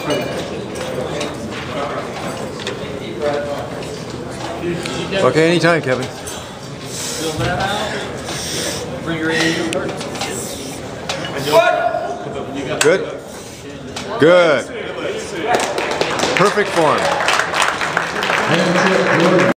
Okay, anytime, Kevin. Fill that out. Bring your 80 Good. Good. Perfect form.